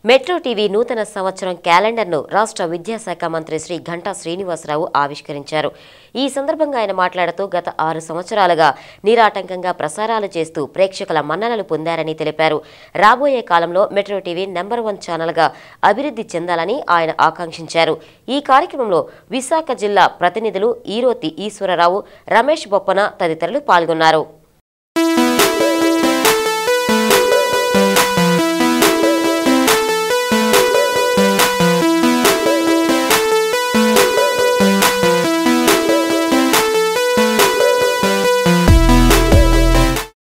MetroTv నూతన సంవత్సరం క్యాలెండర్ను రాష్ట్ర విద్యాశాఖ మంత్రి శ్రీ గంటా శ్రీనివాసరావు ఆవిష్కరించారు. ఈ సందర్భంగా ఆయన మాట్లాడుతూ గత 6 సంవత్సరాలుగా నిరాటంకంగా ప్రసారాలు చేస్తూ ప్రేక్షకుల మన్ననలు పొందారని తెలిపారు. రాబోయే కాలంలో MetroTv నంబర్ 1 ఛానల్గా అభివృద్ధి చెందాలని ఆయన ఆకాంక్షించారు. ఈ కార్యక్రమంలో విశాఖ జిల్లా ప్రతినిధులు ఈరోతి ఈశ్వరరావు, రమేష్ బొప్పన తదితరులు పాల్గొన్నారు.